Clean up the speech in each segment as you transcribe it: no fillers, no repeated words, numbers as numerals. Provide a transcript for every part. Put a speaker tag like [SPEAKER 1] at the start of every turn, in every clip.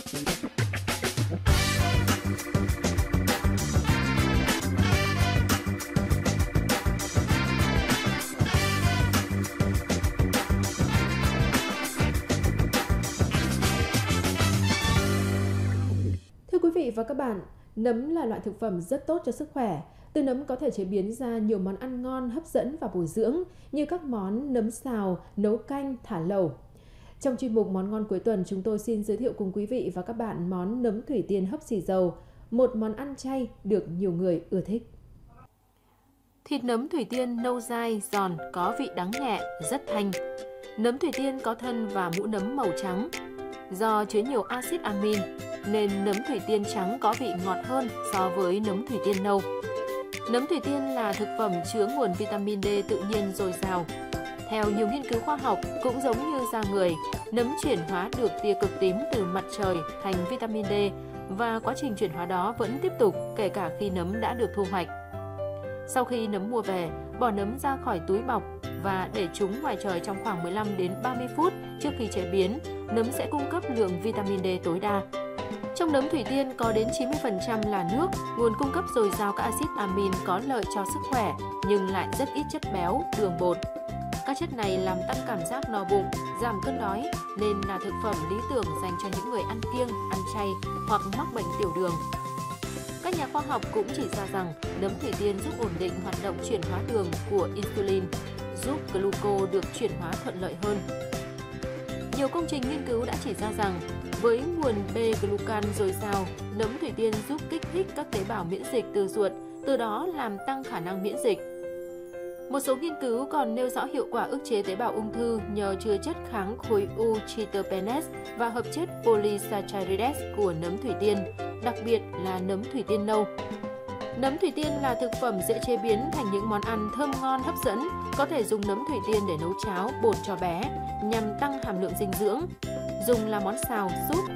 [SPEAKER 1] Thưa quý vị và các bạn, nấm là loại thực phẩm rất tốt cho sức khỏe. Từ nấm có thể chế biến ra nhiều món ăn ngon, hấp dẫn và bổ dưỡng như các món nấm xào, nấu canh, thả lẩu. Trong chuyên mục Món ngon cuối tuần, chúng tôi xin giới thiệu cùng quý vị và các bạn món nấm thủy tiên hấp xì dầu, một món ăn chay được nhiều người ưa thích. Thịt nấm thủy tiên nâu dai, giòn, có vị đắng nhẹ, rất thanh. Nấm thủy tiên có thân và mũ nấm màu trắng. Do chứa nhiều axit amin nên nấm thủy tiên trắng có vị ngọt hơn so với nấm thủy tiên nâu. Nấm thủy tiên là thực phẩm chứa nguồn vitamin D tự nhiên dồi dào. Theo nhiều nghiên cứu khoa học, cũng giống như da người, nấm chuyển hóa được tia cực tím từ mặt trời thành vitamin D và quá trình chuyển hóa đó vẫn tiếp tục kể cả khi nấm đã được thu hoạch. Sau khi nấm mua về, bỏ nấm ra khỏi túi bọc và để chúng ngoài trời trong khoảng 15 đến 30 phút trước khi chế biến, nấm sẽ cung cấp lượng vitamin D tối đa. Trong nấm thủy tiên có đến 90% là nước, nguồn cung cấp dồi dào các axit amin có lợi cho sức khỏe nhưng lại rất ít chất béo, đường bột. Các chất này làm tăng cảm giác no bụng, giảm cơn đói nên là thực phẩm lý tưởng dành cho những người ăn kiêng, ăn chay hoặc mắc bệnh tiểu đường. Các nhà khoa học cũng chỉ ra rằng nấm thủy tiên giúp ổn định hoạt động chuyển hóa đường của insulin, giúp gluco được chuyển hóa thuận lợi hơn. Nhiều công trình nghiên cứu đã chỉ ra rằng với nguồn B-glucan dồi dào, nấm thủy tiên giúp kích thích các tế bào miễn dịch từ ruột, từ đó làm tăng khả năng miễn dịch. Một số nghiên cứu còn nêu rõ hiệu quả ức chế tế bào ung thư nhờ chứa chất kháng khối u triterpenes và hợp chất polysaccharides của nấm thủy tiên, đặc biệt là nấm thủy tiên nâu. Nấm thủy tiên là thực phẩm dễ chế biến thành những món ăn thơm ngon hấp dẫn, có thể dùng nấm thủy tiên để nấu cháo, bột cho bé nhằm tăng hàm lượng dinh dưỡng, dùng làm món xào, súp.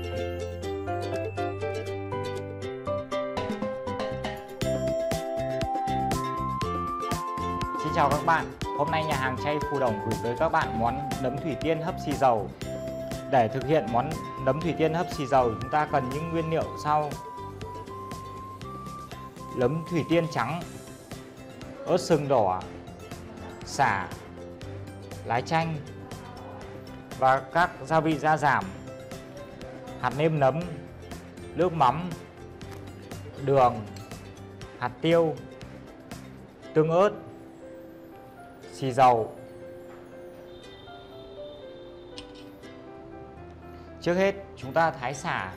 [SPEAKER 2] Xin chào các bạn, hôm nay nhà hàng chay Phù Đồng gửi tới các bạn món nấm thủy tiên hấp xì dầu. Để thực hiện món nấm thủy tiên hấp xì dầu, chúng ta cần những nguyên liệu sau: nấm thủy tiên trắng, ớt sừng đỏ, sả, lá chanh và các gia vị gia giảm, hạt nêm nấm, nước mắm, đường, hạt tiêu, tương ớt, xì dầu. Trước hết chúng ta thái sả.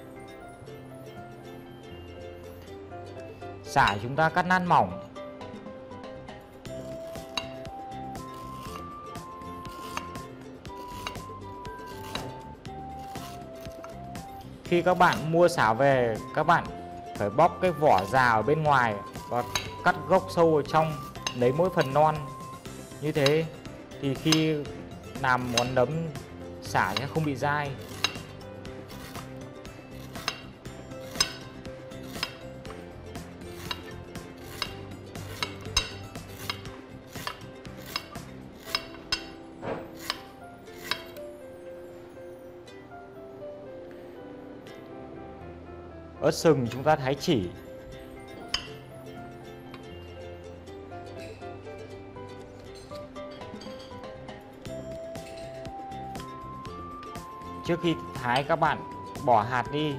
[SPEAKER 2] Sả chúng ta cắt nát mỏng. Khi các bạn mua sả về, các bạn phải bóc cái vỏ già ở bên ngoài và cắt gốc sâu ở trong, lấy mỗi phần non. Như thế thì khi làm món nấm sả sẽ không bị dai. Ớt sừng chúng ta thái chỉ. Trước khi thái các bạn bỏ hạt đi.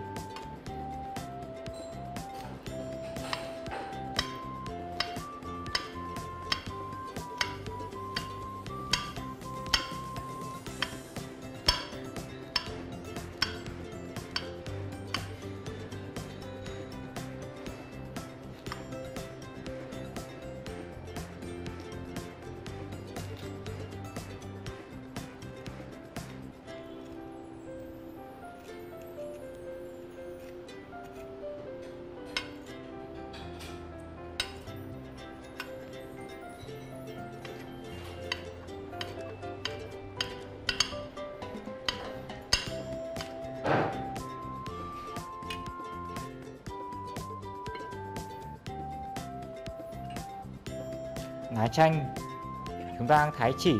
[SPEAKER 2] Lá chanh chúng ta thái chỉ.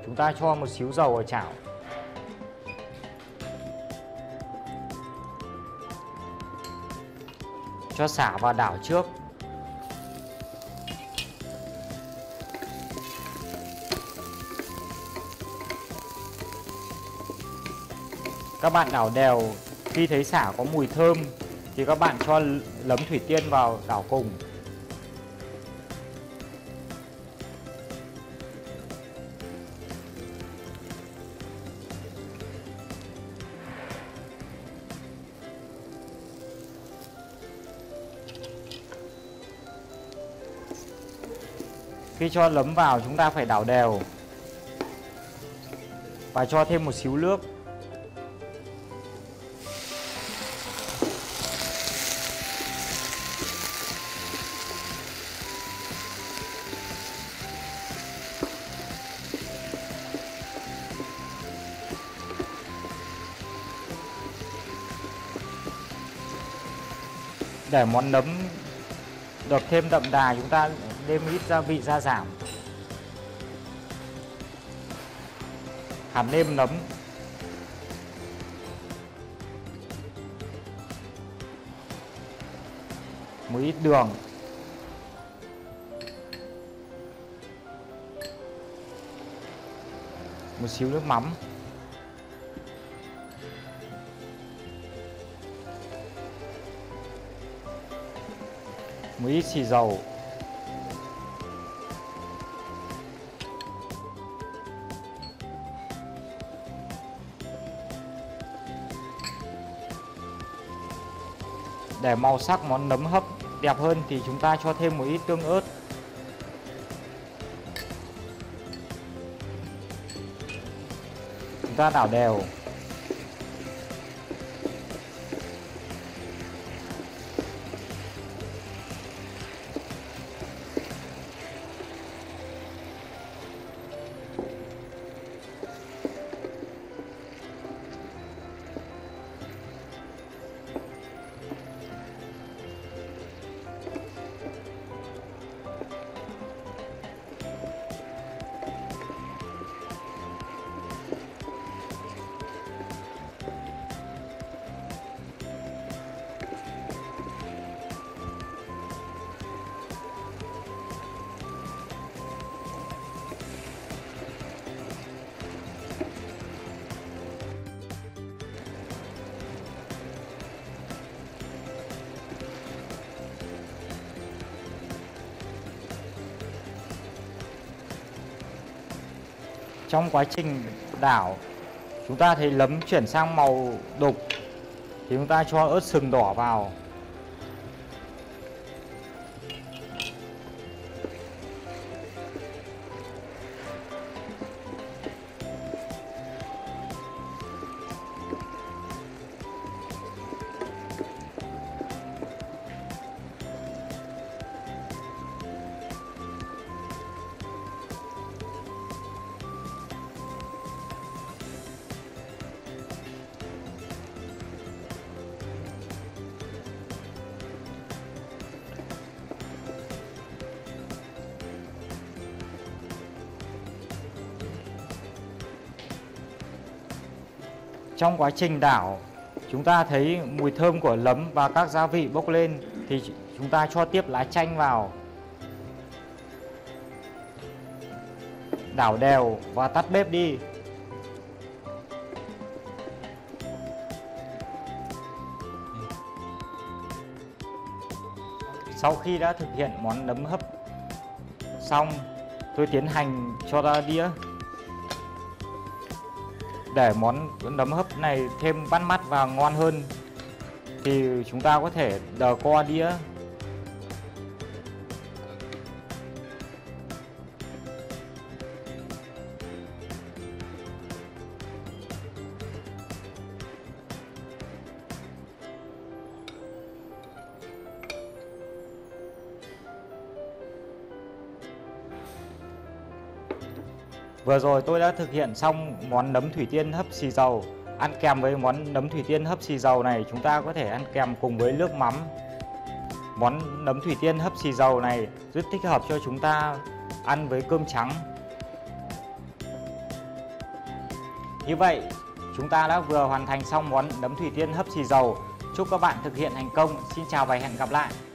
[SPEAKER 2] chúng ta cho một xíu dầu vào chảo. Cho sả vào đảo trước. Các bạn đảo đều, khi thấy sả có mùi thơm thì các bạn cho nấm thủy tiên vào đảo cùng. Khi cho nấm vào chúng ta phải đảo đều và cho thêm một xíu nước. Để món nấm được thêm đậm đà, chúng ta nêm ít gia vị gia giảm. Hạt nêm nấm, một ít đường, một xíu nước mắm, một ít xì dầu, để màu sắc món nấm hấp đẹp hơn thì chúng ta cho thêm một ít tương ớt. Chúng ta đảo đều. Trong quá trình đảo, chúng ta thấy nấm chuyển sang màu đục thì chúng ta cho ớt sừng đỏ vào. Trong quá trình đảo, chúng ta thấy mùi thơm của nấm và các gia vị bốc lên thì chúng ta cho tiếp lá chanh vào. Đảo đều và tắt bếp đi. Sau khi đã thực hiện món nấm hấp xong, tôi tiến hành cho ra đĩa. Để món nấm hấp này thêm bắt mắt và ngon hơn thì chúng ta có thể đờ co đĩa. Vừa rồi tôi đã thực hiện xong món nấm thủy tiên hấp xì dầu. Ăn kèm với món nấm thủy tiên hấp xì dầu này, chúng ta có thể ăn kèm cùng với nước mắm. Món nấm thủy tiên hấp xì dầu này rất thích hợp cho chúng ta ăn với cơm trắng. Như vậy, chúng ta đã vừa hoàn thành xong món nấm thủy tiên hấp xì dầu. Chúc các bạn thực hiện thành công. Xin chào và hẹn gặp lại.